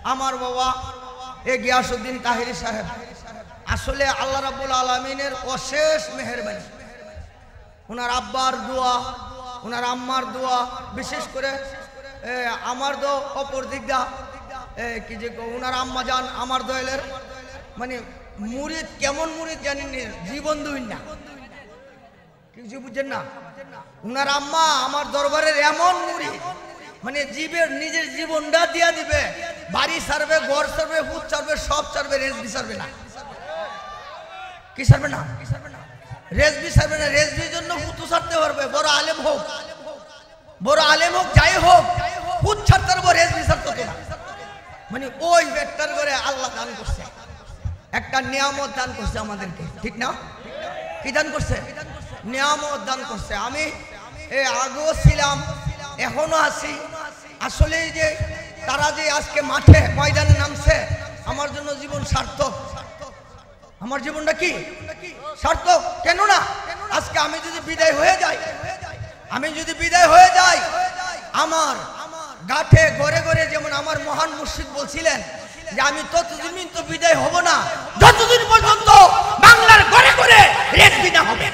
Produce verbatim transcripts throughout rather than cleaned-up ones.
আমার বাবা এ গিয়াসউদ্দিন তাহিরি সাহেব আসলে আল্লাহ রাব্বুল আলামিনের অশেষ মেহেরবানি। ওনার আব্বার দোয়া, ওনার আম্মার দোয়া, বিশেষ করে আমার তো অপর দিকটা কি যে ওনার আম্মা যান আমার দয়ালের মানে মুরিদ, কেমন মুরিদ জানেন, জীবন দুইন না, কিছু বুঝছেন না। ওনার আম্মা আমার দরবারের এমন মুরিদ, মানে জীবের নিজের জীবনটা দিয়া দিবে, বাড়ি ছাড়বে, ঘর ছাড়বে, ফুট ছাড়বে, সব ছাড়বে, রেজবি ছাড়বে না। কি ছাড়বে না? রেজবি ছাড়বে না। রেজবির জন্য ফুটু ছাড়তে পারবে, বড় আলেম হোক, বড় আলেম হোক, যাই হোক, ফুট ছাড়তে পারবো, রেজবি ছাড়তে না। মানে ওই ব্যক্তির করে আল্লাহ দান করছে, একটা নিয়ামত দান করছে আমাদেরকে, ঠিক না? কি দান করছে? নিয়ামত দান করছে। আমি এই আগেও ছিলাম, এখনো আছি। আসলে যে তারা যে আজকে মাঠে ময়দানে নামছে, আমার জন্য জীবন সার্থক। আমার জীবনটা কি সার্থক? কেন না আজকে আমি যদি বিদায় হয়ে যাই, আমি যদি বিদায় হয়ে যাই, আমার গাঠে ঘরে ঘরে, যেমন আমার মহান মুর্শিদ বলছিলেন যে আমি ততদিন তো বিদায় হব না যতদিন পর্যন্ত বাংলার ঘরে ঘরে রেজবি না হবে।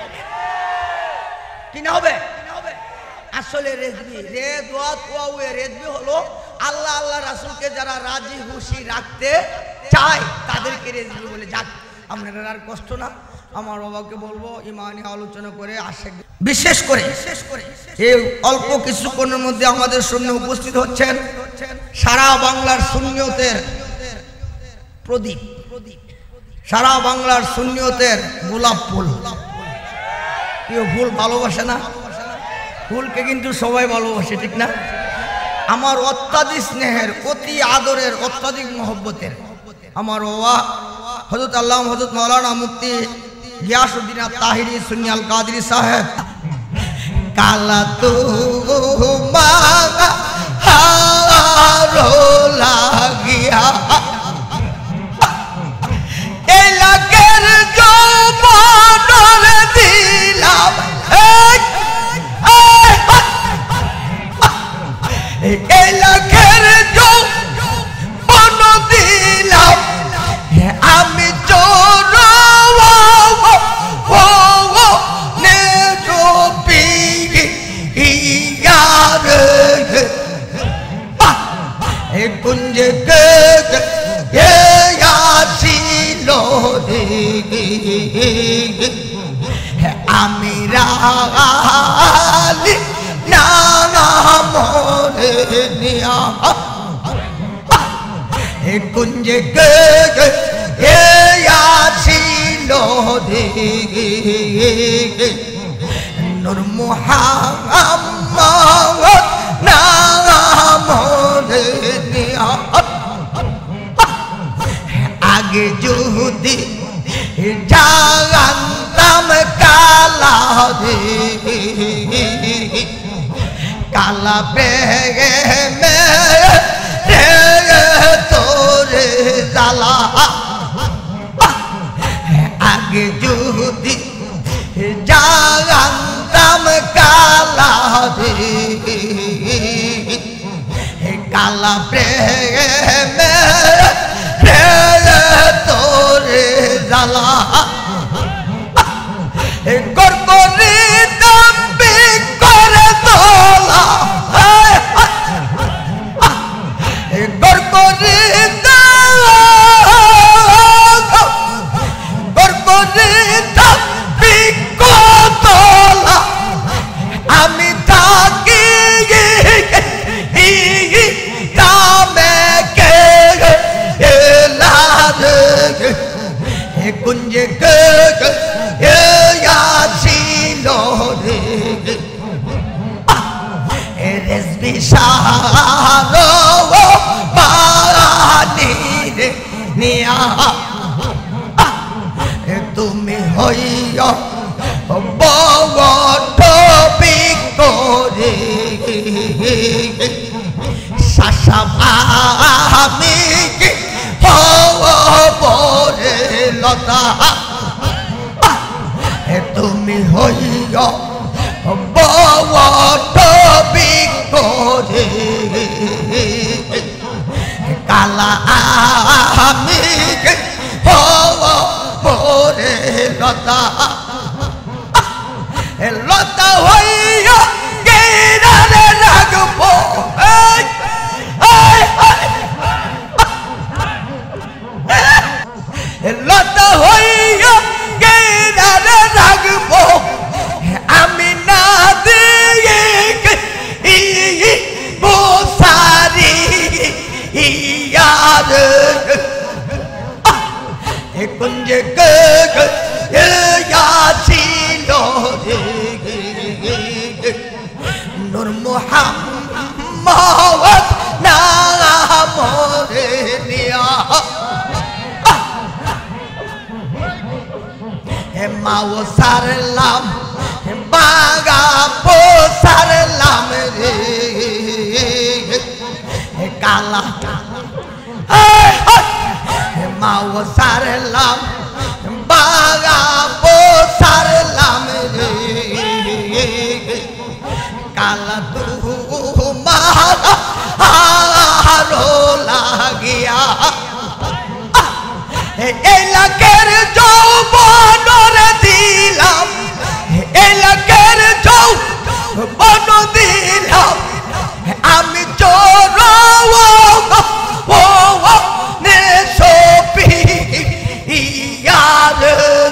কি না হবে? আসলে রেজবি রে দোয়া তোয়া রেজবি হলো আল্লাহ আল্লাহ রাসূলকে যারা রাজি খুশি রাখতে চায় তাদেরকে রেজবি বলে। যাক, আপনারা আর কষ্ট না, আমার বাবাকে বলবো ইমানি আলোচনা করে আসে। বিশেষ করে বিশেষ করে এই অল্প কিছুক্ষণের মধ্যে আমাদের সামনে উপস্থিত হচ্ছেন সারা বাংলার সুন্নিয়তের প্রদীপ, সারা বাংলার সুন্নিয়তের গোলাপ ফুল। কেউ ফুল ভালোবাসে না? ফুলকে কিন্তু সবাই ভালোবাসে, ঠিক না? আমার অত্যাধিক স্নেহের, অতি আদরের, অত্যাধিক মহব্বতের আমার বাবা হযরত আল্লাহ হযরত মাওলানা মুফতি গিয়াসউদ্দিন তাহিরি সুন্নি আল কাদরি সাহেব। কালা তো হারো লাগিয়া এলাকের জবানরে দিলাম, এলাকের জবান দিলাম, আমি চোর কুঞ্জে আসিল আমি রালি নামে নিয়া কুঞ্জে আসিল নূর মুহাম্মদ নামে নিয়া। আগে যদি জানতাম কালা দে কালা প্রেমে তোরে জ্বালা, আগে যদি জানতাম কালা দে কালা প্রেমে তোরে জ্বালা, গরগরি দাম্বি করে তোলা, গরগরি গরগরি দাম্বি করে তোলা, আমি থাকি দামে কে কুঞ্জে আসিল রে রেজবি সারো পানি রে নিয়া, তুমি হইয়া বট বিকরে শাসা আমি পরে লতা, তুমি হইয়া বট বিকরে কালা আমি ও মোরে লতা লতা হইয়া গেরারে রাখবো লতা হইয়া গেরারে রাখবো আমি না দিয়ে বসারি ইয়ার কুঞ্জে ছিল নূর মুহাম্মদ নাম রে নিয়া হে মাও সারলাম বাগা পো সারলাম রে হে কালা হে মাও সারলাম বাগা পো সারলাম রে কালা তু মারা হারো লাগিয়া এলাকের যৌবন দিলাম এলাকের যৌবন দিলাম আমি চোর ও নে সোপি ইয়ার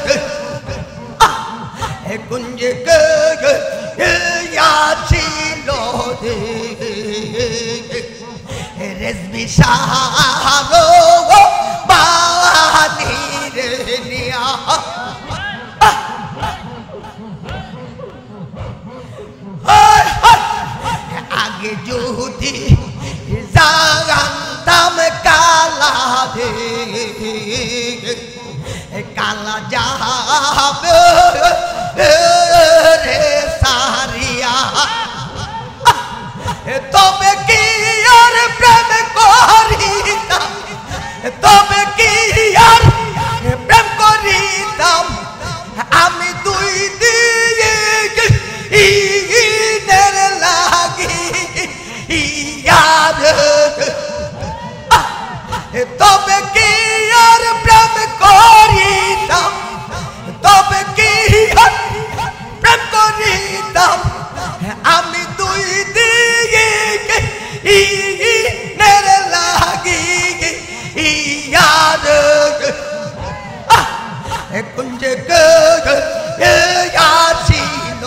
কুঞ্জ ছিল রেজবি সাহারো বানি রে নিয়া আগে যদি জানতাম কালা দে কালা যাবে রে সারিয়া তবে কি আর প্রেম করিতাম তবে কি আর প্রেম করিতাম আমি দুই দিনের লাগি ইয়ার তবে কি আর প্রেম করিতাম তবে কি আর প্রেম করিতাম আমি দুই দিনের লাগি ইয়ার কুঞ্জ ছিল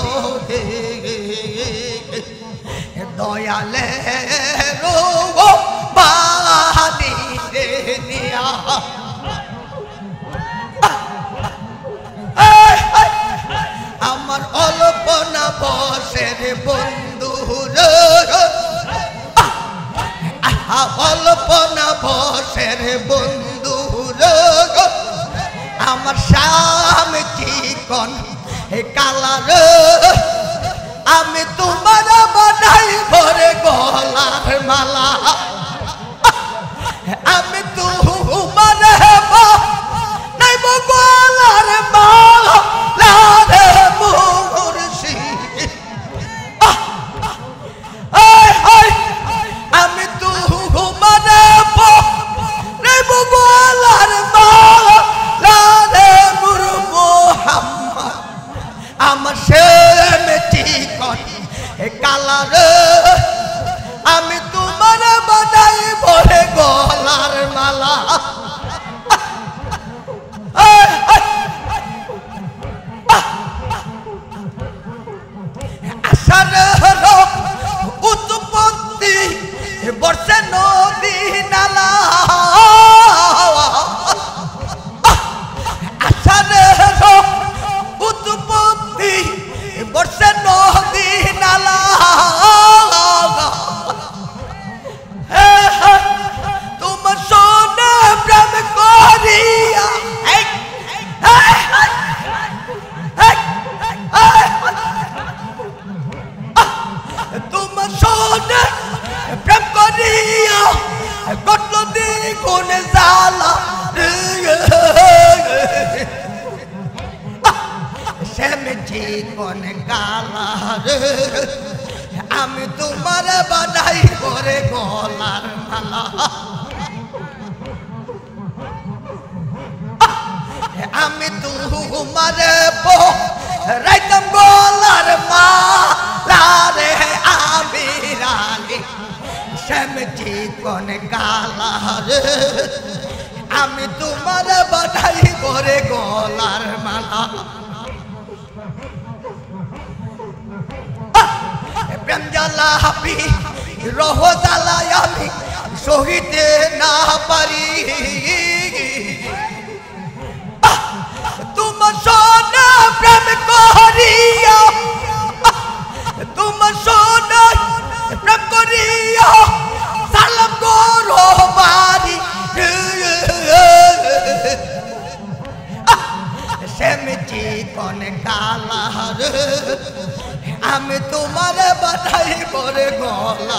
দয়ালে রো বানি রে নিয়া আমার অল্পনা বসের বন্ধু অল্পনা বসের বন্ধু আমার স্বামী চিকন হে কালার আমি তোমার বানাই ভরে গলার মালা আমি তোমার নাই গলার মালা রে মুর্শিদ আমি তোমার নাই গলার মালা রে মুর মুহাম্মদ আমার শেম চিকন কালার আমি তোমার বানাই ভরে গলার মালা আসার উৎপত্তি বর্ষে নদী নালা আসার উৎপত্তি বর্ষে নদী নালা তোমার সোনা প্রেম করিয়া তোমার সোনা প্রেম করিয়া কত দ্বিগুণ জ্বালা শ্যাম জীবন কালার আমি তোমার বানাই করে গলার মালা তোমারে পো রাইতাম গলার মালা রে আমির আলী শ্যামজি কোন কালা রে আমি তোমার বানাই করে গলার মালা প্রেম জ্বালা হাবি রহ জ্বালায় আমি সহিতে না পারি তোমার সোনা প্রেম করিয়া তোমার সোনা প্রেম করিয়া সালাম করো বাড়ি শ্যামজি কোন কালার আমি তোমার বানাই করে গলা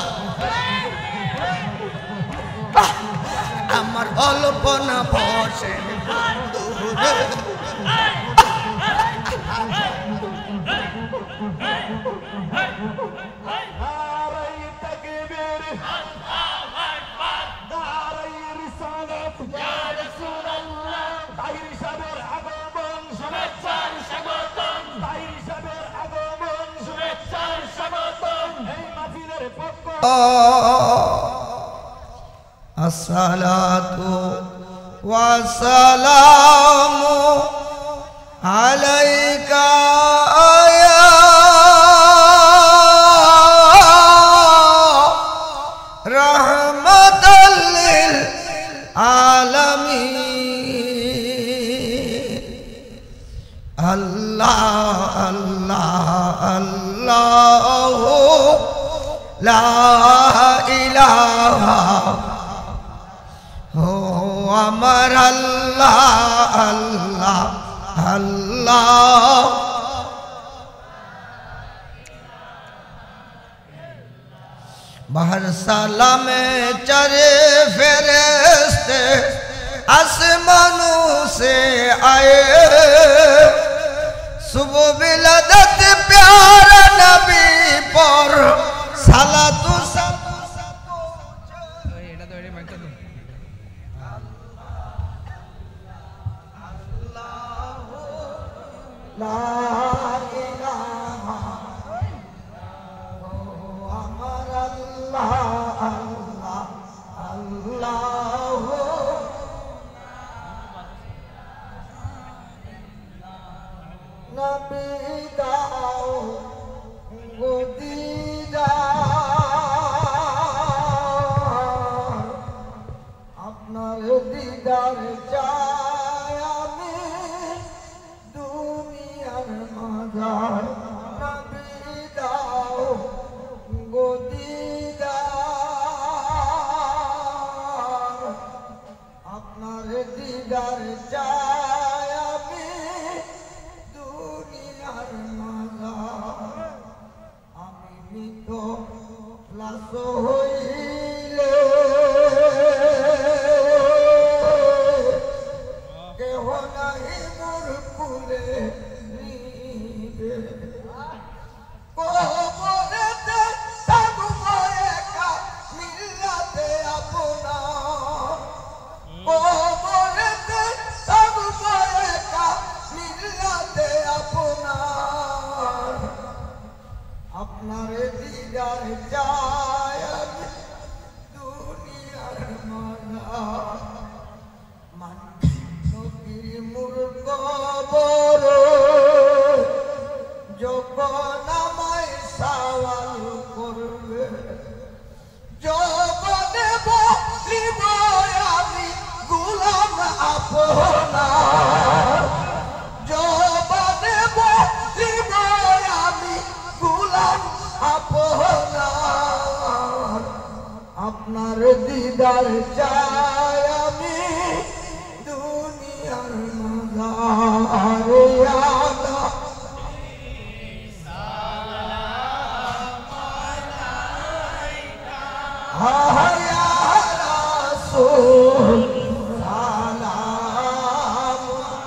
আমার অল্পনা বসে আসসালাতু ওয়াসসালামু আলাইকা ইয়া রাহমাতাল লিল আলামিন আল্লাহ আল্লাহ আল্লাহ লা ইলাহা ও আমার আল্লাহ আল্লাহ আল্লাহ বাহর সালামে চরে ফেরেশতে আসমাनों से आए सुबह विलादत प्यारा नबी पर सालातु ला इलाहा अमर अल्लाह अल्लाह अल्लाह नबी दाओ गोदीदा আপনার দিদার চাই আমি দুনিয়ার মাঝার নবী দাও গো দিদার আপনার দিদার চাই আমি দুনিয়ার মাঝার আমি মৃত লাশ হইলে কেহ নাহি মোর কুলে নিবে কবরেতে থাকব একা মিল্লাতে আপনার কবরেতে থাকব একা মিল্লাতে আপনার আপনার দিদার চাই আমি দুনিয়ার মাঝার নবীর মূর্খ বড় যখন আমায় সওয়াল করবে যৌবনে বলিব আমি গোলাম আপনার যৌবনে বলিব আমি গোলাম আপনার আপনার দিদার চাই আমি দুনিয়ার মাঝারে আলা হায়া রাসূল সালাম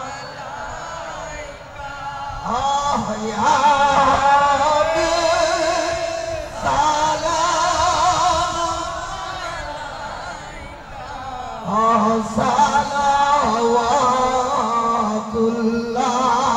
হায়া সালাওয়াতুল্লাহ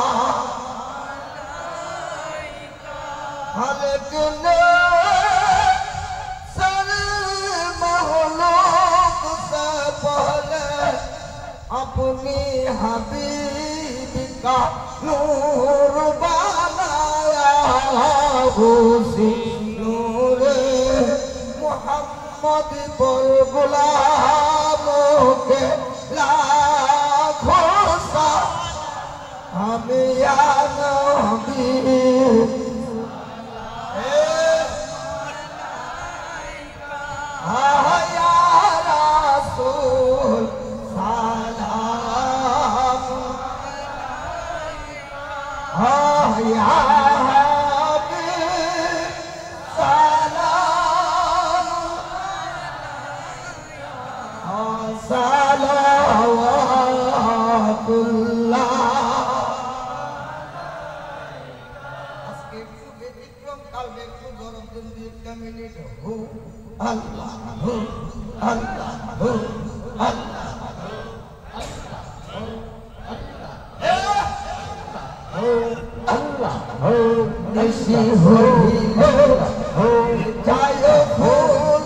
हबीबिका नूर बनाया उसी नूरे मोहम्मद पर गुलामों के लाखों सा हम या नबी या रसूल सलाम या हबीब सलाम सलावतुल्लाह। আজকে একটু ব্যতিক্রম, কালকে একটু গরম দিন দুই একটা মিনিট হু আল্লাহ হু আল্লাহ হু আল্লাহ আল্লাহ হো নিশি হইলে হো যায় ফুল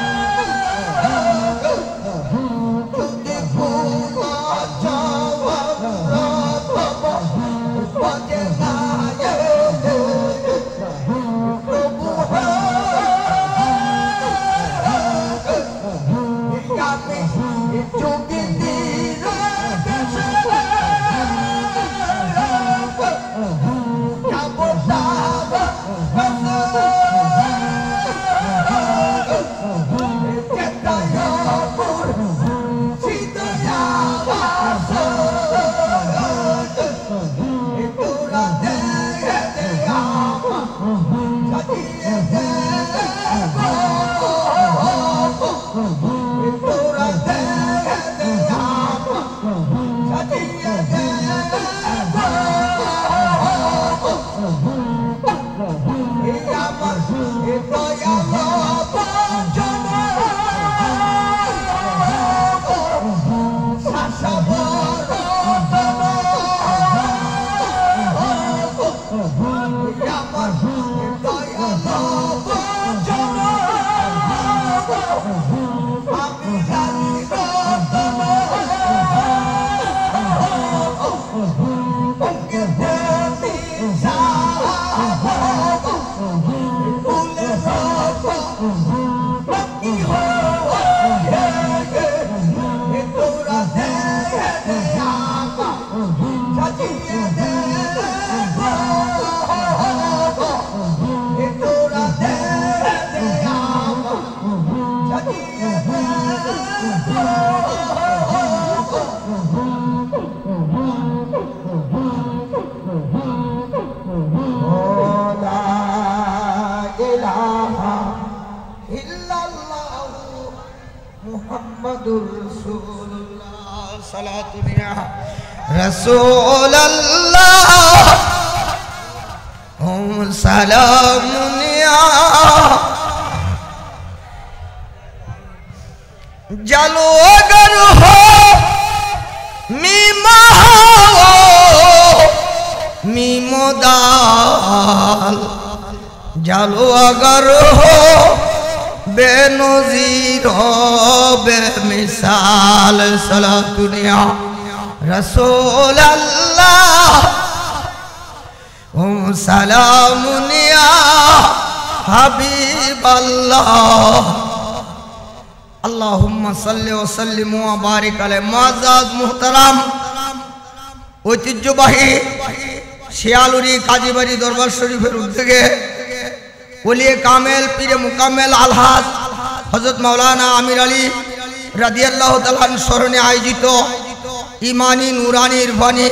Jawa সালাতুনিয়া রাসূলুল্লাহ হুম সালামুনিয়া জালো अगर हो मीमा हो मीमो दाल জালো अगर हो बेनज़ीर हो बेमिसाल सलातुनिया रसूल अल्लाह हुम सलामुनिया हबीब अल्लाह अल्लाहुम्मा सल्लि व सल्लिम व बारिक अलैहि मुअज़्ज़ज़ मुहतरम ঐতিহ্যবাহী শিয়ালুরি কাজীবাড়ি দরবার শরীফের উদ্যোগে ওলিয়ে কামেল পীরে মুকাম্মেল আলহাজ হযরত মাওলানা আমির আলী রাদিয়াল্লাহু তাআলার স্মরণে আয়োজিত ইমানি নুরানি ইরফানি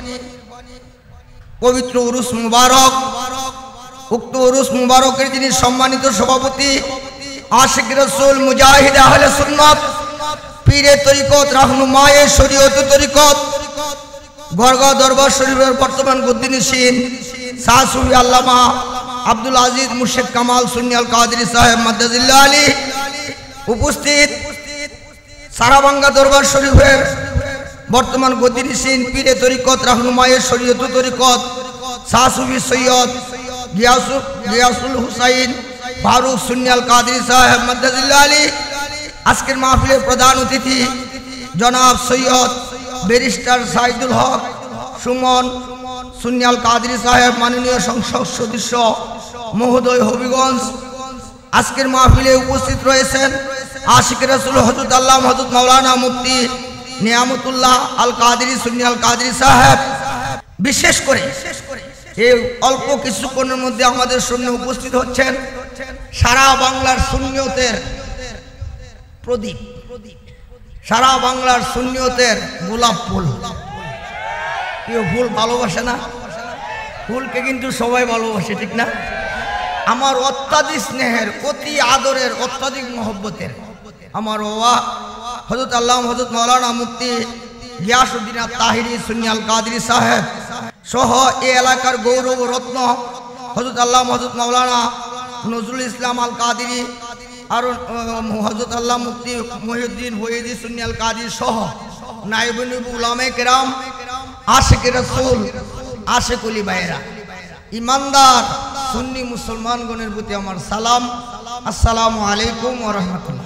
পবিত্র উরুস মুবারক উক্ত উরুস মুবারকের যিনি সম্মানিত সভাপতি আশিক রাসূল মুজাহিদ আহলে সুন্নাত পীরে তরিকত রাহনুমায়ে শরীয়ত তরিকত গড়গাঁও দরবার শরীফের বর্তমান গদ্দিনশীন শাহ সুফি আল্লামা আব্দুল আজিজ মুর্শিদ কামাল সুন্নি আল কাদরি সাহেব মাদ্দাজিল্লাহ আলী উপস্থিত সারাবাঙ্গা দরবার শরীফের বর্তমান গদ্দিনশীন পীরে তরিকত রাহনুমায়ে শরীয়ত তরিকত শাহ সুফি সৈয়দ গিয়াসুল গিয়াসুল হুসাইন ফারুক সুন্নি আল কাদরি সাহেব মাদ্দাজিল্লাহ আলী আজকের মাহফিলের প্রধান অতিথি জনাব সৈয়দ ব্যারিস্টার সাইদুল হক সুমন সুন্নি আল কাদরি সাহেব মাননীয় সংসদ সদস্য মহোদয় হবিগঞ্জ আজকের মাহফিলে উপস্থিত রয়েছেন আশিক রাসূল হযরত আল্লামা হযরত মাওলানা মুফতি নিয়ামতুল্লাহ আল কাদরি সুন্নি আল কাদরি সাহেব বিশেষ করে এই অল্প কিছুক্ষণের মধ্যে আমাদের সামনে উপস্থিত হচ্ছেন সারা বাংলার সুন্নিয়তের প্রদীপ সারা বাংলার সুন্নিয়তের গোলাপ ফুল কেউ ফুল ভালোবাসে না ফুলকে কিন্তু সবাই ভালোবাসে ঠিক না আমার অত্যাধিক স্নেহের অতি আদরের অত্যাধিক মহব্বতের আমার বাবা হযরত আল্লামা হযরত মাওলানা মুফতি গিয়াসউদ্দিন আত-তাহিরি সুন্নি আল কাদরি সাহেব সহ এই এলাকার গৌরব রত্ন হযরত আল্লামা হযরত মাওলানা নজরুল ইসলাম আল কাদরি আর হযরত আল্লাহ মুফতি মহিউদ্দিন ফয়জি সুন্নি আল কাদরি সহ নায়েবে উলামায়ে কেরাম আশিক রাসূল আশিক ওলি ভাইরা ইমানদার সুন্নি মুসলমানগণের প্রতি আমার সালাম আসসালামু আলাইকুম ওয়া রাহমাতুল্লাহ।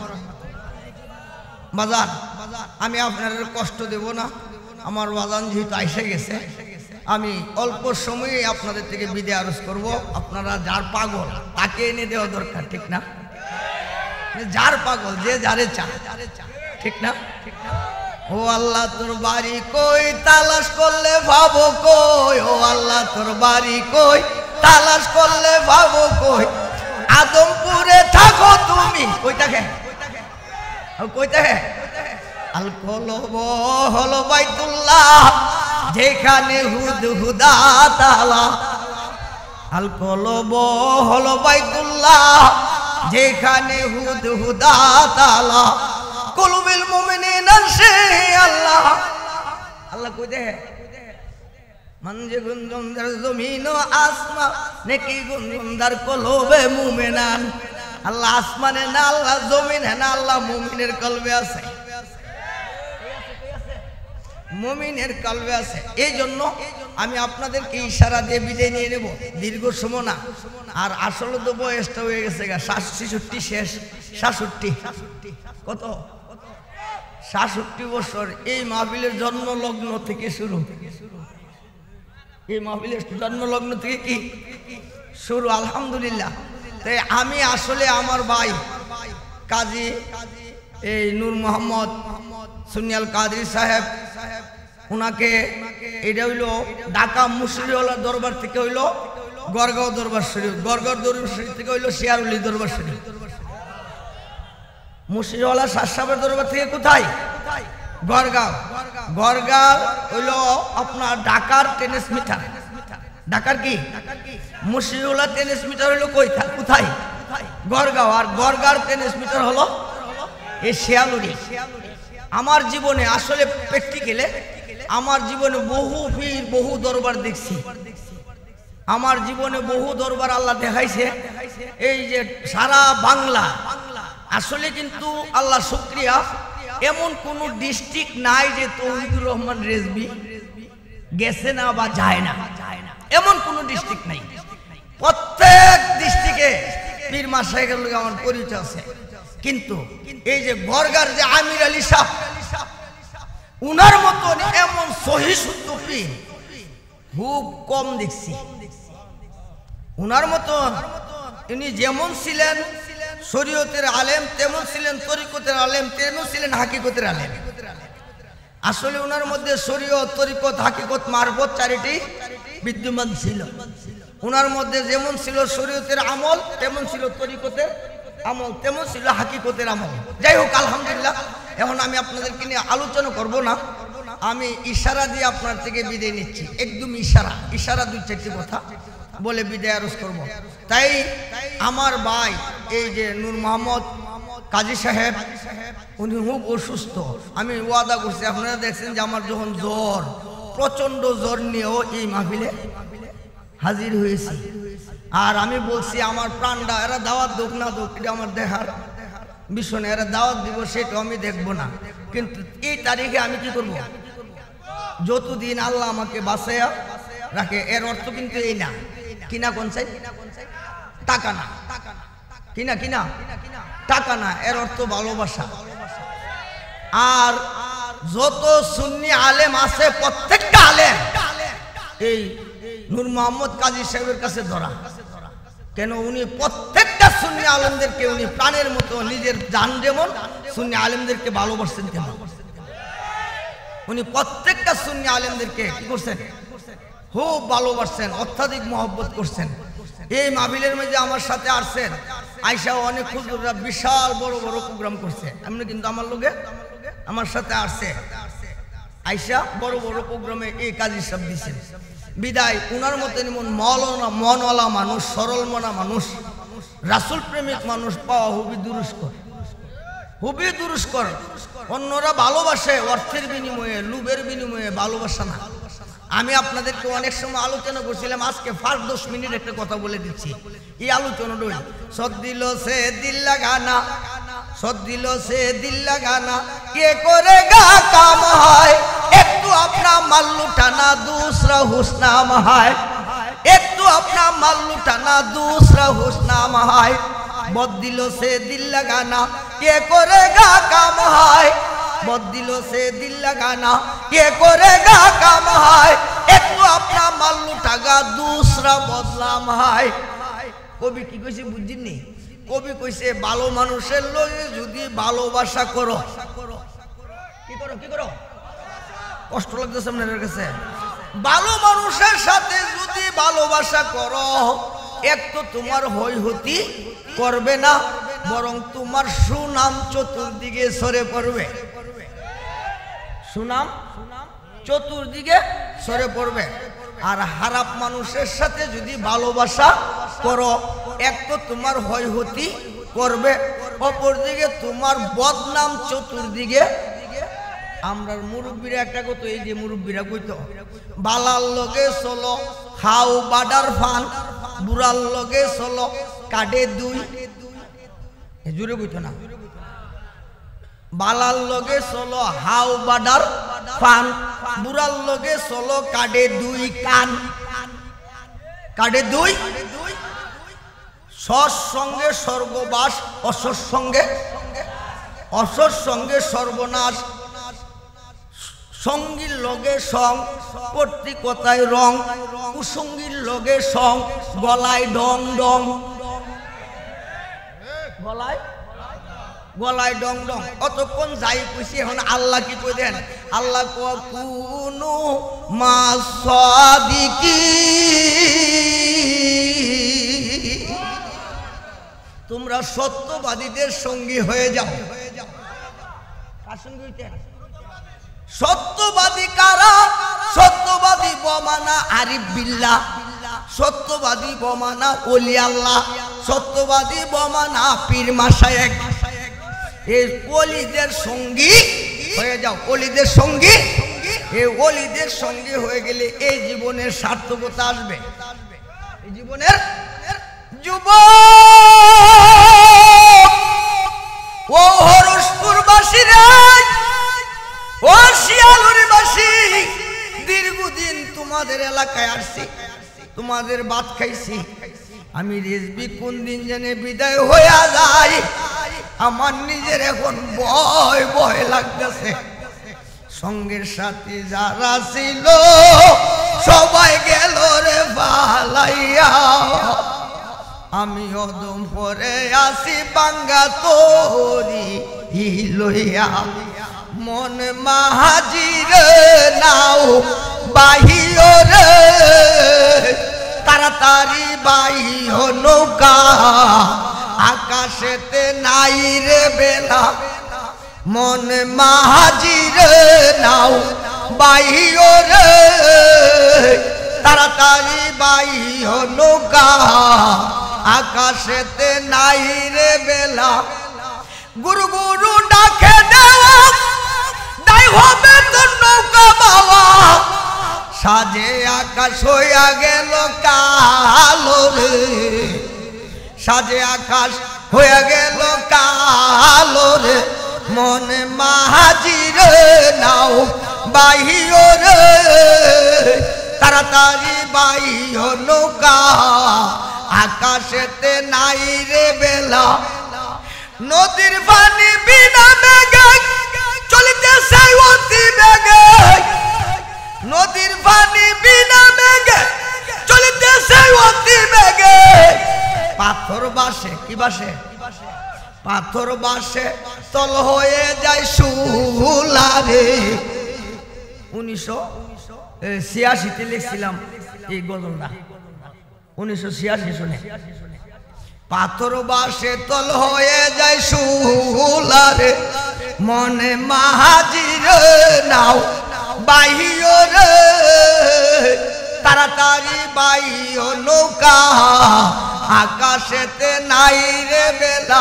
বাজান আমি আপনাদের কষ্ট দেব না আমার বাজান যেহেতু আইসে গেছে আমি অল্প সময়ে আপনাদের থেকে বিদায় আরজ করব আপনারা যার পাগল তাকে এনে দেওয়া দরকার ঠিক না যার পাগল যে যারে চায় ঠিক না ও আল্লাহ তোর বাড়ি কই তালাশ করলে ভাবো কই ও আল্লাহ তোর বাড়ি কই তালাশ করলে ভাবো কই আদমপুরে থাকো তুমি কইটাকে কইটাকে আল কলব হলো বাইতুল্লাহ যেখানে হুদ হুদা তালা আল কলব হলো বাইতুল্লাহ যেখানে হুদ হুদা তালা কুলুবিল মুমিনিন আরশে আল্লাহ আল্লাহ কই দে মঞ্জে গুঞ্জনদার জমিন ও আসমান নেকি গুঞ্জনদার কলবে মুমিনান আল্লাহ আসমানে না আল্লাহ জমিনে না আল্লাহ মুমিনের কলবে আছে মুমিনের কলবে আছে এই জন্য আমি আপনাদেরকে ইশারা দিয়ে বিদায় নিয়ে নেব দীর্ঘ সময় না আর আসলে তো বয়সটা হয়ে গেছে গা ছেষট্টি শেষ সাতষট্টি কত সাতষট্টি বছর এই মাহফিলের জন্ম লগ্ন থেকে শুরু এই মাহফিলের জন্ম লগ্ন থেকে কি শুরু আলহামদুলিল্লাহ। তাই আমি আসলে আমার ভাই কাজী এই নূর মোহাম্মদ সুন্নি আল কাদরি সাহেব উনাকে এটা হইলো ঢাকা মুশরিওয়ালা দরবার থেকে হইলো গড়গাঁও দরবার শরীফ গড়গাঁও দরবার শরীফ থেকে হইলো শিয়ারুলি দরবার শরীফ মুশরিওয়ালা শাহ সাহেবের দরবার থেকে কোথায় গড়গাঁও গড়গাঁও হইলো আপনার ঢাকার টেনিস মিটার ঢাকার কি মুশরিওয়ালা টেনিস মিটার হইলো কোথায় গড়গাঁও আর গড়গাঁর টেনিস মিটার হলো এই শিয়ালুরি আমার জীবনে আসলে প্র্যাকটিক্যালে আমার জীবনে বহু পীর বহু দরবার দেখছি, আমার জীবনে বহু দরবার আল্লাহ দেখাইছে। এই যে সারা বাংলা আসলে কিন্তু আল্লাহ শুকরিয়া, এমন কোন ডিস্ট্রিক্ট নাই যে তৌহিদুর রহমান রেজভী গেছে না বা যায় না, এমন কোন ডিস্ট্রিক্ট নাই। প্রত্যেক ডিস্ট্রিক্টে পীর মাশায়েখের লগে আমার পরিচয় আছে। কিন্তু এই যে বরগার যে আমির আলী সাহেব, উনার মতন এমন সহি শুদ্ধ পীর খুব কম দেখছি। উনার মতন ইনি যেমন ছিলেন শরীয়তের আলেম, তেমন ছিলেন তরিকতের আলেম, তেমন ছিলেন হাকিকতের আলেম। আসলে উনার মধ্যে শরীয়ত, তরিকত, হাকিকত, মারফত চারিটি বিদ্যমান ছিল। উনার মধ্যে যেমন ছিল শরীয়তের আমল, তেমন ছিল তরিকতের আমল, তেমন ছিল হাকিকতের আমল। যাই হোক, আলহামদুলিল্লাহ, এখন আমি আপনাদেরকে নিয়ে আলোচনা করব না, আমি ইশারা দিয়ে আপনার থেকে বিদায় নিচ্ছি। একদম ইশারা ইশারা দুই চারটি কথা বলে বিদায় আরজ করব। তাই আমার ভাই এই যে নূর মোহাম্মদ কাজী সাহেব, উনি খুব অসুস্থ। আমি ওয়াদা করছি, আপনারা দেখছেন যে আমার যখন জ্বর, প্রচন্ড জ্বর নিয়েও এই মাহফিলে হাজির হয়েছি। আর আমি বলছি আমার প্রাণটা, এরা দাওয়াত দোক না দোক এটা আমার দেখার বিষয় না, এরা দাওয়াত দিব সেটা আমি দেখবো না। কিন্তু এই তারিখে আমি কি করব, যতদিন আল্লাহ আমাকে বাঁচাইয়া রাখে। এর অর্থ কিন্তু এই না কিনা কোন চাই টাকা না, কিনা কিনা টাকা না, এর অর্থ ভালোবাসা। আর যত সুন্নি আলেম আছে প্রত্যেকটা আলেম এই নূর মোহাম্মদ কাজী সাহেবের কাছে ধরা। কেন? উনি প্রত্যেকটা সুন্নি আলেমদেরকে উনি প্রাণের মতো, নিজের জান যেমন সুন্নি আলেমদেরকে ভালোবাসছেন, তেমন উনি প্রত্যেকটা সুন্নি আলেমদেরকে কি করছেন, খুব ভালোবাসছেন, অত্যাধিক মহব্বত করছেন। এই মাহফিলের মধ্যে আমার সাথে আসছেন, আয়সা অনেক হুজুররা বিশাল বড় বড় প্রোগ্রাম করছে, এমনি কিন্তু আমার লোকে আমার সাথে আসছে, আয়সা বড় বড় প্রোগ্রামে এই কাজী সব দিচ্ছেন। বিদায় উনার মতো এমন মৌলানা মনওয়ালা মানুষ, সরল মনা মানুষ, রাসূল প্রেমিক মানুষ পাওয়া খুবই দুরুস্কর, খুবই দুরুস্কর। অন্যরা ভালোবাসে অর্থের বিনিময়ে, লুবের বিনিময়ে, ভালোবাসা না। আমি আপনাদেরকে অনেক সময় আলোচনা করছিলাম, আজকে ফার্স্ট দশ মিনিট একটা কথা বলে দিচ্ছি। এই আলোচনাটাই সদ দিল সে দিল লাগানা, সদ দিল সে দিল লাগানা, কে করেগা কাম হয়, একটু अपना माल लुटाना दूसरा हुस्नाम है, एक तो अपना माल लुटाना दूसरा हुस्नाम है, बहुत दिलों से दिल लगाना ये करेगा काम है, बहुत दिलों से दिल लगाना ये करेगा काम है, एक तो अपना माल लुटागा दूसरा बदनाम है। কবি কি কইছে বুঝিনি? কবি কইছে ভালো মানুষের লগে যদি ভালোবাসা করো, কি করো কি করো কষ্ট লাগতেছে আপনাদের কাছে, ভালো মানুষের সাথে যদি ভালোবাসা করো, এক তো তোমার হইহতি করবে না, বরং তোমার সুনাম চতুর্দিকে সরে পড়বে, সুনাম চতুর্দিকে সরে পড়বে। আর খারাপ মানুষের সাথে যদি ভালোবাসা করো, এক তো তোমার হইহতি করবে, অপরদিকে তোমার বদনাম চতুর্দিকে। আমরার মুরব্বীরা একটা কত, এই যে মুরব্বীরা কইতো বালার লগে চলো খাও বাডার ফান, বুড়ার লগে চলো কাটে দুই, জুড়ে কইতো না, বালার লগে চলো হাও বাডার ফান, বুড়ার লগে চলো কাটে দুই কান, কাটে দুই। সৎ সঙ্গে স্বর্গবাস, অসৎ সঙ্গে অসৎ সঙ্গে সর্বনাশ, সঙ্গীর লগে সং প্রতি কথায় রং, কুসঙ্গীর লগে সং গলায় ডং ডং, গলায় গলায় ডং ডং। অতক্ষণ যাই কইছি, এখন আল্লাহ কি কই দেন, আল্লাহ কুনু মা সাদিকি, তোমরা সত্যবাদীদের সঙ্গী হয়ে যাও। কার সঙ্গী হইতে? সত্যবাদী কারা? সত্যবাদী বমানা আরিফ বিল্লাহ, সত্যবাদী বমানা ওলি আল্লাহ, সত্যবাদী বমানা পীর মাশায়েখ। এই ওলিদের সঙ্গী হয়ে যাও ওলিদের সঙ্গী। এই ওলিদের সঙ্গী হয়ে গেলে এই জীবনের সার্থকতা আসবে। এই জীবনের যুবক ও হরসপুরবাসী রে, ও শিয়ালুরবাসী, দীর্ঘদিন তোমাদের এলাকায় আসছি, তোমাদের ভাত খাইছি। আমি রেজবি কোন দিন জানে বিদায় হইয়া যাই, আমার নিজের এখন ভয় ভয় লাগতেছে। সঙ্গের সাথে যারা ছিল সবাই গেল রে পালাইয়া, আমি অদম পরে আসি বাঙ্গা তোরি লইয়া। মন মাহাজির নাও বাহিও রে, তাড়াতাড়ি বাহিও নৌকা, আকাশেতে নাই রে বেলা। মন মাহাজির নাও বাহিও রে, তাড়াতাড়ি বাহিও নৌকা, আকাশেতে নাই রে বেলা। গুরু গুরু ডাকে দেওয়া দাই হবে তো নৌকা বাবা, সাজে আকাশ হইয়া গেল কালো রে, সাজে আকাশ হইয়া গেল কালো রে। মনে মাহাজির নাও বাহিও রে, তাড়াতাড়ি বাহিও নৌকা, আকাশেতে নাই রে বেলা। নদীর পানি বিনা বেগে চলিতেছে অতি বেগে, নদীর পানি বিনা বেগে চলিতেছে অতি বেগে। পাথর বাসে কি বাসে, পাথর বাসে তল হয়ে যায় সুলারে। উনিশশো ছিয়াশিতে লিখছিলাম এই গজলটা, উনিশশো ছিয়াশি শুনে। পাথর বাসে তল হয়ে যায় সুলারে, মনে মাহাজির নাও বাহিও রে, তাড়াতাড়ি বাহিও নৌকা, আকাশেতে নাই রে বেলা।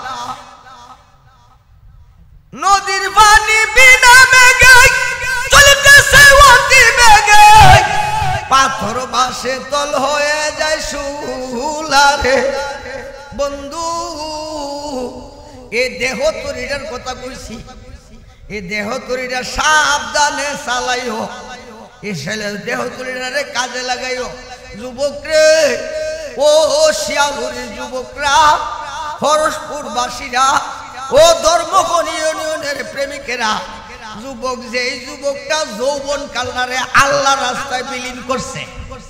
নদীর পানি বিনা বেগে চলিতেছে অতি বেগে, পাথর বাসে তল হয়ে যায় সুলারে। বন্ধু এই দেহ তরিটার কথা কইছি, এই দেহ তরিটা সাবধানে চালাইও, এই দেহ তরিটারে কাজে লাগাইও। যুবক রে, ও শিয়ালুরের যুবকরা, হরসপুরবাসীরা, ও ধর্মগণ ইউনিয়নের প্রেমিকেরা, যুবক যেই যুবকটা যৌবন কালনারে আল্লাহ রাস্তায় বিলীন করছে,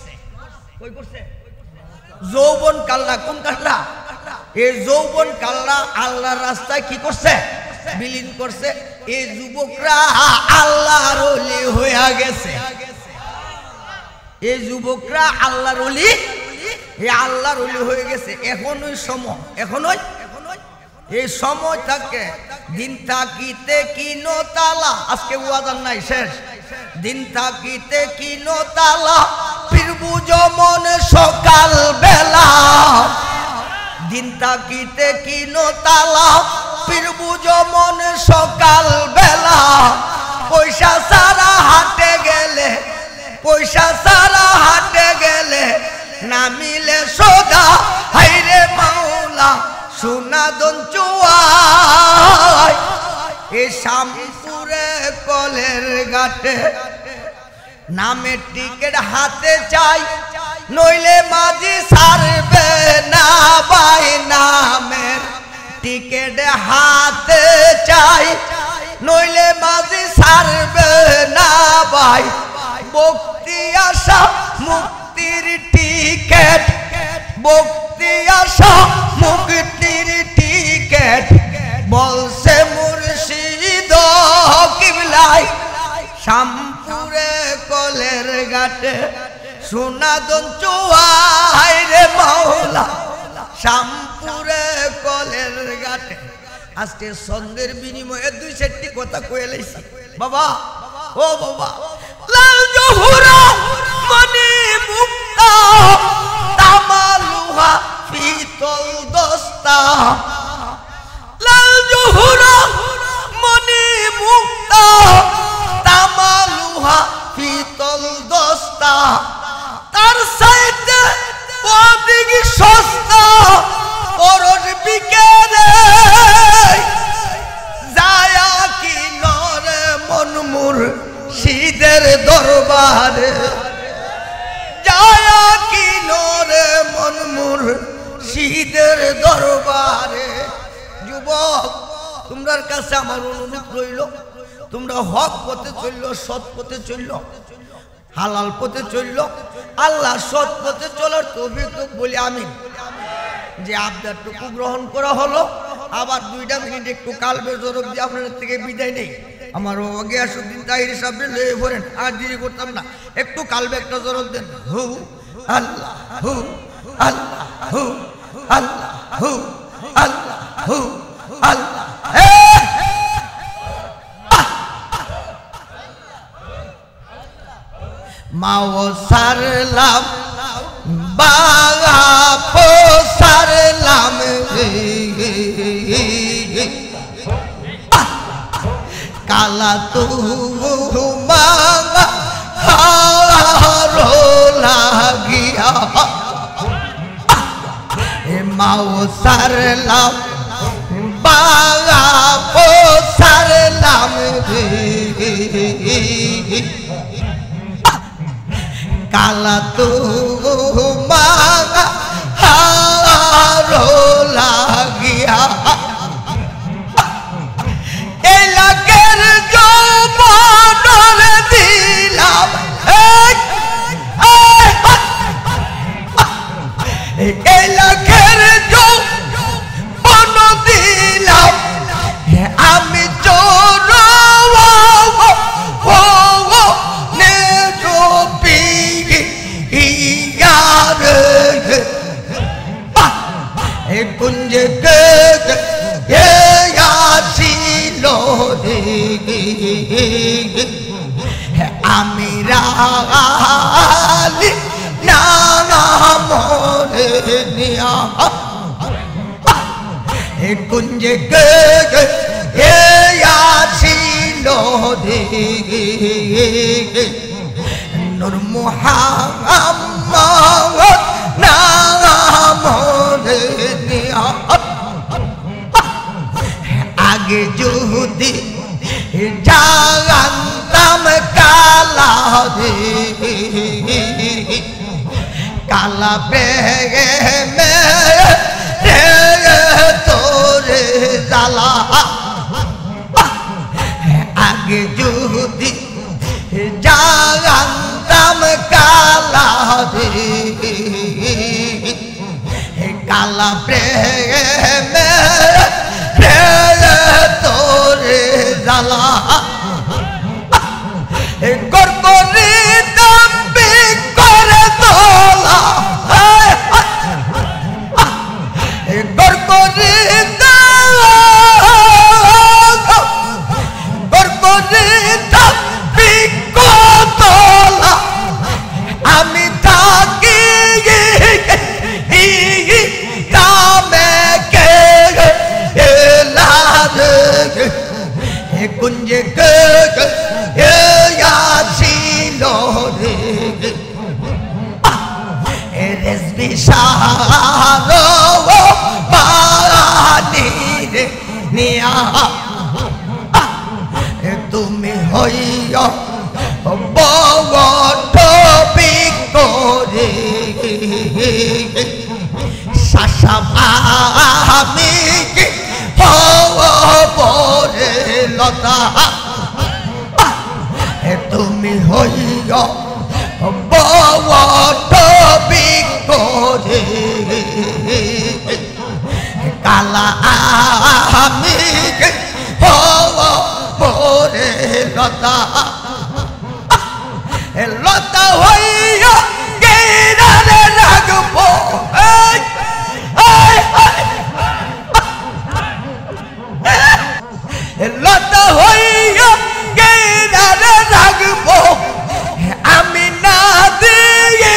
যৌবন কালনা কোন কালনা? এই যৌবন কালনা আল্লাহর রাস্তায় কি করছে? বিলীন করছে। এই যুবকরা আল্লাহর ওলি হইয়া গেছে, এই যুবকরা আল্লাহর ওলি, এই আল্লাহর ওলি হয়ে গেছে। এখন ওই সময়, এখন ওই এই সময় থাকে দিন থাকিতে কিনো তালা, আজকে ওয়াজান নাই শেষ। দিন থাকিতে কিনো তালা, ফিরবু যমন সকাল বেলা। দিন থাকিতে কিনো তালা, ফিরবু যমন সকাল বেলা। পয়সা সারা হাটে গেলে, পয়সা সারা হাটে গেলে, না মিলে সোদা হাইরে মাওলা সোনা দন চুয়াই। এ শামপুরে কলের ঘাটে নামের টিকেট হাতে চাই, নইলে মাঝি সারবে না ভাই। নামের টিকেট হাতে চাই, নইলে মাঝি সারবে না ভাই। মুক্তি আশা মুক্তির টিকেট, মুক্তি আশা মুক্তির টিকেট, বলছে মুর্শিদ কিবলাই। শামপুরে কলের ঘাটে সোনা দন চুয়াই রে মাওলা, শামপুরে কলের ঘাটে। আজকে সন্ধ্যের বিনিময়ে দুই চারটি কথা কয়ে লাইছি বাবা। ও বাবা, লাল জহুরা মনি মুক্তা, তামালুহা পিতল দস্তা। লাল জহুরা মনি মুক্তা, বস্তা তার সাইতে অধিক সস্তা পরশ বিকেরে যায়া কি নরে মন মুর্শিদের দরবারে যায়া কি নরে মন মুর্শিদের দরবারে যুবক তোমার কাছে আমার অনুরোধ রইল তোমরা হক পথে চলল সৎ পথে চলল হালাল পথে চলল আল্লাহ সৎ পথে চলার তৌফিক বলি আমি যে আবদারটুকু গ্রহণ করা হলো আবার দুইটা মিনিট একটু কালবে জরব দিয়ে আপনাদের থেকে বিদায় নেই আমার গিয়াসউদ্দিন তাহির সাহেব লয়ে পড়েন আর দেরি করতাম না একটু কালবে একটা জরব দেন হু আল্লাহ হু আল্লাহ হু আল্লাহ হু আল্লাহ হু আল্লাহ মাও সারলাম বাগা পো সারলাম কালা তু মাগা হারো লাগিয়া মাও সারলাম বাগা পো সারলাম কালা তু মাগা হারো লাগিয়া এলাকের যৌবনের দিলাম এলাকের যৌবন দিলাম আমি চোর कुंज आमिरा निया कुंज नूर मुहम्मद नाम निया आगे जुदी जानताम काला दे काला बेगे मेरे तोरे जाला आगे जुदी जानताम काला दे काला प्रेम तोरे जाला गरगरी दम्बी करे तोला गरगरी गरगरी दम्बी को तोला आमी थाकी कुंज यासीलो रेज़्बी शारो पानी निया तुमी होइयो बवटो बिकोरे शाशा आमी পরে লতা তুমি হইও বওট বিকরে কালা আমি পরে লতা লতা হইয়া গেরারে রাখবো লতা হইয়া গেরারে রাখবো আমি না দিয়ে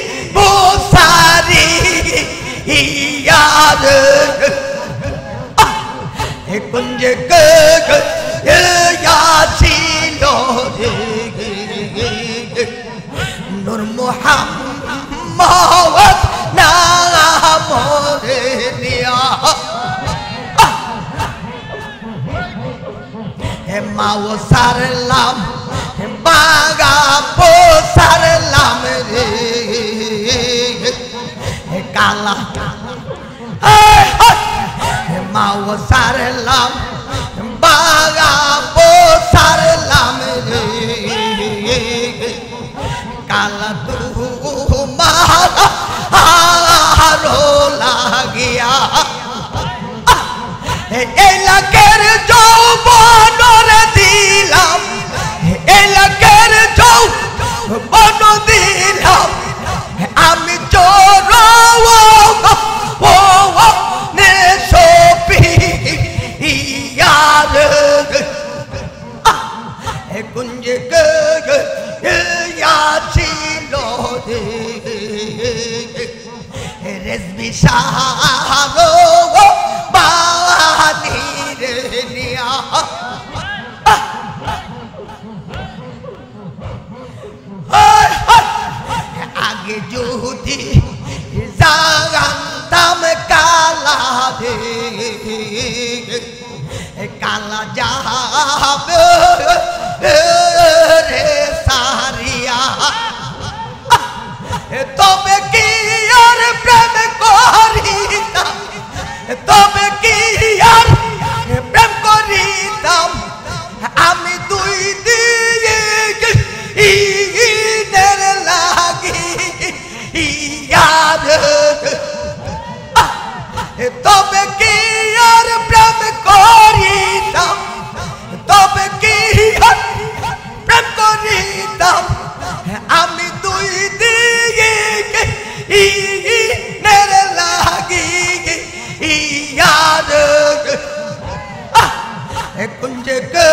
বসারি ইয়ার মুহাম্মদ নাম রে নিয়া হে মাও সারলাম বাগা পো সারলাম রে হে কালা হে মাও সারলাম বাগা পো সারলাম রে কালা তু মারো লাগিয়া এলাকের যৌবন দিলাম এলাকের যৌবন দিলাম আমি চোর ও নে সোপি ইয়ার কুঞ্জ ছিল রেজবি সাহারো বানি রে নিয়া আগে যদি জানতাম কালা দে কালা যাবে রে সারিয়া তবে কি আর প্রেম করিতাম তবে কি আর প্রেম করিতাম আমি দুই দিনের লাগি ইয়ার তবে কি আর প্রেম করিতাম তবে কি আর প্রেম করিতাম আমি দুই দিনের লাগি ইয়ার কুঞ্জ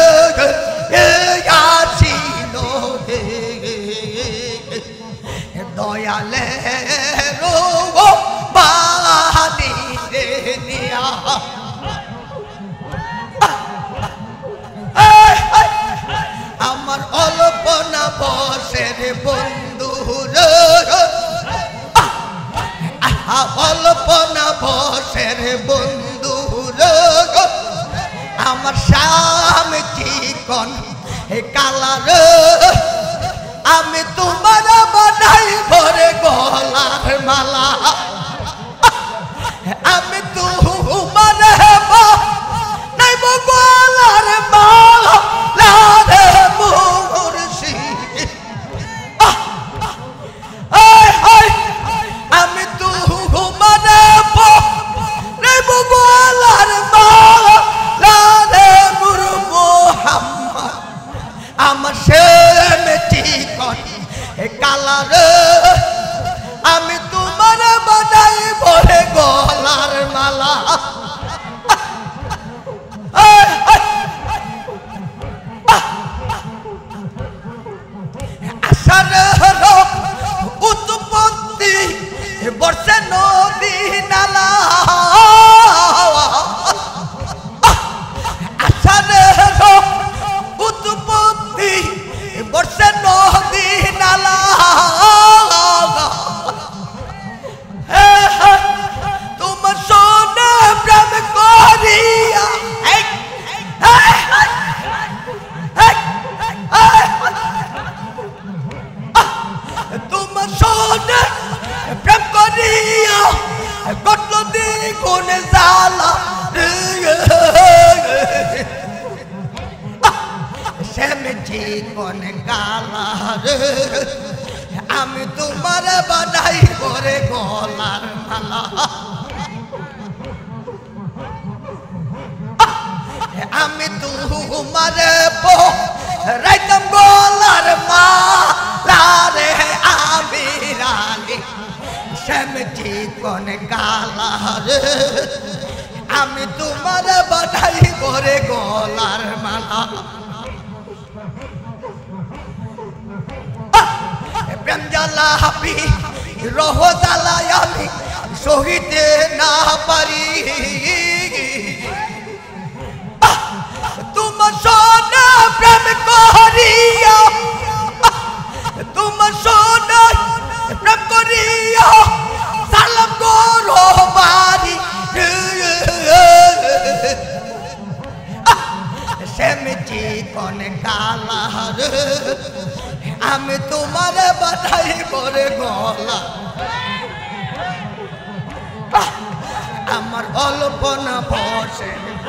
ছিল দয়ালে রো বানি রে নিয়া আমার অল্পনা বসের বন্ধু অল্পনা বসের বন্ধু আমার স্বামী চিকন কালার আমি তোমার বানাই ভরে গলার মালা আমি তোমার নাই গলার মালা রে মুর্শিদ আমি তোমার নাই গলার মালা রে মুর মুহাম্মদ আমার শ্যাম চিকন কালার আমি তোমার বানাই ভরে গলার মালা আসার উৎপত্তি বর্ষে নদী নালা আসার উৎপত্তি বর্ষে নদী নালা তোমার সোনা প্রেম করিয়া তোমার সোনা প্রেম করিয়া কত দ্বিগুণ জ্বালা শ্যাম জীবন গালার আমি তোমার বানাই করে গলার মালা আমি তোমার রাইতাম গলার মালা রে আমি রানী শ্যাম জীবন গালার আমি তোমার বানাই করে গলার মালা প্রেম জ্বালা হাবি রহ জ্বালায় আমি সহিতে না পারি তোমার সোনা প্রেম করিয়া তোমার সোনা আমি তোমার বাধাই পরে গলা আমার অল্পনা বসে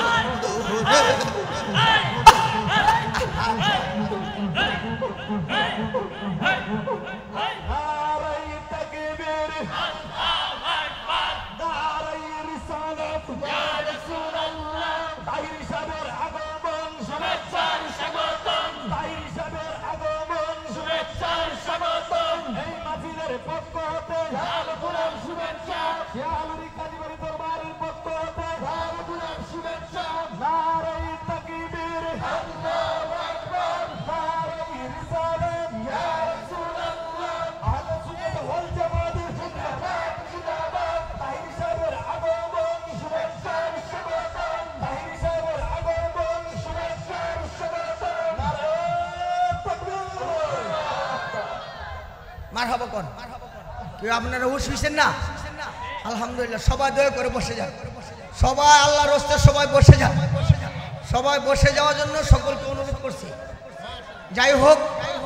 মারহাবা কোন কেউ আপনারা হুশ হইছেন না? আলহামদুলিল্লাহ। সবাই দয়া করে বসে যান, সবাই আল্লাহর রাস্তায় সবাই বসে যান, সবাই বসে যাওয়ার জন্য সকলকে অনুরোধ করছি। যাই হোক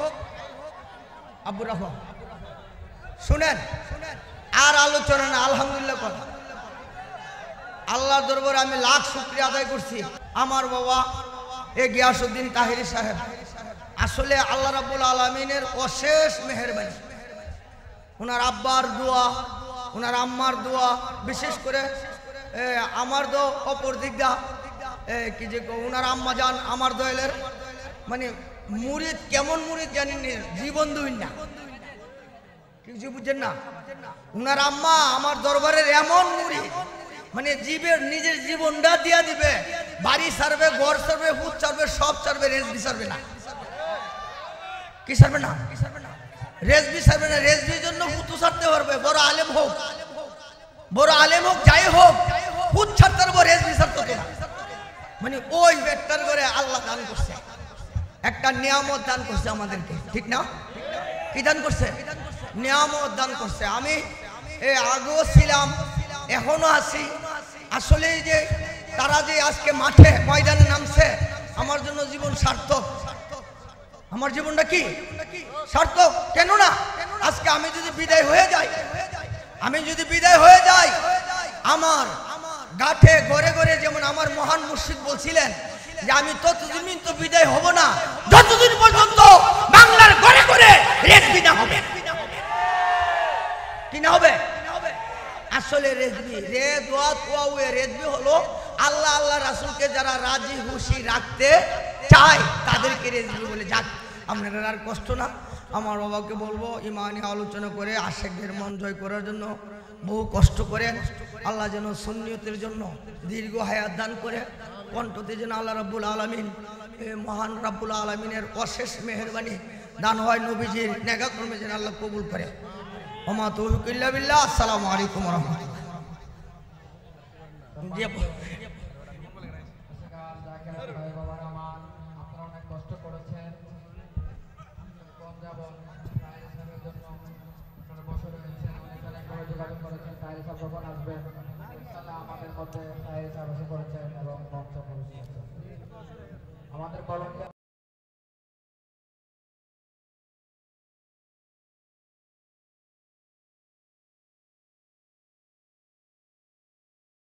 আব্বুর রহমান শুনেন, আর আলোচনা না, আলহামদুলিল্লাহ কথা। আল্লাহর দরবারে আমি লাখ শুকরিয়া আদায় করছি। আমার বাবা এ গিয়াসউদ্দিন তাহেরি সাহেব আসলে আল্লাহ রাব্বুল আলামিনের অশেষ মেহেরবানি। ওনার আব্বার দোয়া, ওনার আম্মার দোয়া, বিশেষ করে আমার দো অপর দিক দা কি যে ওনার আম্মা যান আমার দয়ালের মানে মুরিদ, কেমন মুরিদ জানেন, জীবন দুই না, কিছু বুঝছেন না। ওনার আম্মা আমার দরবারের এমন মুরিদ, মানে জীবের নিজের জীবনটা দিয়া দিবে, বাড়ি ছাড়বে, ঘর ছাড়বে, ফুট ছাড়বে, সব ছাড়বে, রেজবি ছাড়বে না। কি ছাড়বে না? রেজবি ছাড়বে না। রেজবির জন্য ফুটু ছাড়তে পারবে, বড় আলেম হোক, বড় আলেম হোক, যাই হোক, ফুট ছাড়তে পারবো, রেজবি ছাড়তে না। মানে ওই ব্যক্তির করে আল্লাহ দান করছে, একটা নিয়ামত দান করছে আমাদেরকে, ঠিক না? কি দান করছে? নিয়ামত দান করছে। আমি এ আগেও ছিলাম, এখনো আছি। আসলে যে তারা যে আজকে মাঠে ময়দানে নামছে, আমার জন্য জীবন সার্থক। আমার জীবনটা কি সার্থক? কেন না, আজকে আমি যদি বিদায় হয়ে যাই, আমি যদি বিদায় হয়ে যাই, আমার গাঠে ঘরে ঘরে, যেমন আমার মহান মুর্শিদ বলছিলেন যে আমি ততদিন তো বিদায় হব না যতদিন পর্যন্ত বাংলার ঘরে ঘরে রেজবি না হবে। কি না হবে? আসলে রেজবি, রে দোয়া তোয়া ওয়ে রেজবি হলো আল্লাহ আল্লাহ রাসূলকে যারা রাজি খুশি রাখতে চায় তাদেরকে রেজবি বলে। যাক, আপনারা আর কষ্ট না। আমার বাবাকে বলবো ইমানি আলোচনা করে আশেকদের মন জয় করার জন্য বহু কষ্ট করেন। আল্লাহ যেন সুন্নিয়তের জন্য দীর্ঘ হায়াত দান করে, কণ্ঠতে যেন আল্লাহ রাব্বুল আলামিন, মহান রাব্বুল আলামিনের অশেষ মেহেরবানি দান হয়, নবীজির নেগা কর্মে যেন আল্লাহ কবুল করে। ওমা তৌফিক ইল্লা বিল্লাহ। আসসালামু আলাইকুম ওয়া রাহমাতুল্লাহ। আমাদের মধ্যে আমাদের কলমকে